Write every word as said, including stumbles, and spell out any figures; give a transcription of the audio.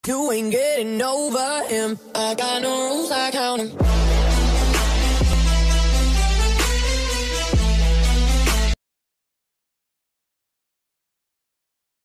You ain't getting over him. I got no rules, I count 'em.